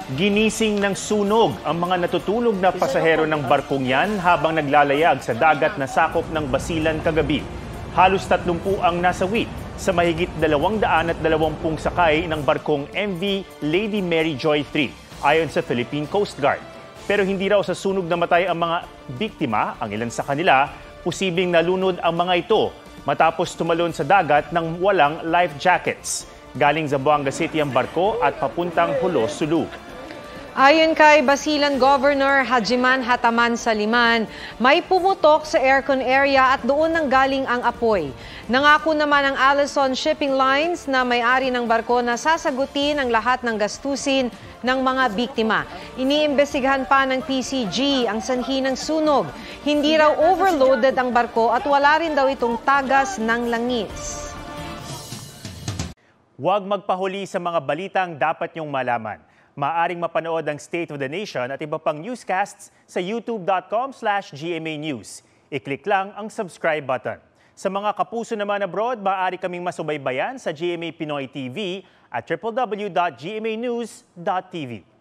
Ginising ng sunog ang mga natutulog na pasahero ng barkong yan habang naglalayag sa dagat na sakop ng Basilan kagabi. Halos 30 ang nasawi sa mahigit 220 sakay ng barkong MV Lady Mary Joy 3 ayon sa Philippine Coast Guard. Pero hindi raw sa sunog namatay ang mga biktima, ang ilan sa kanila, posibleng nalunod ang mga ito matapos tumalon sa dagat ng walang life jackets. Galing Zamboanga City ang barko at papuntang Hulo, Sulu. Ayon kay Basilan Governor Hajiman Hataman Saliman, may pumutok sa aircon area at doon nanggaling ang apoy. Nangako naman ang Allison Shipping Lines na may-ari ng barko na sasagutin ang lahat ng gastusin ng mga biktima. Iniimbestigahan pa ng PCG ang sanhi ng sunog. Hindi raw overloaded ang barko at wala rin daw itong tagas ng langis. Huwag magpahuli sa mga balitang dapat niyong malaman. Maaring mapanood ang State of the Nation at iba pang newscasts sa youtube.com/GMA News. I-click lang ang subscribe button. Sa mga kapuso naman abroad, maaari kaming masubaybayan sa GMA Pinoy TV at www.gmanews.tv.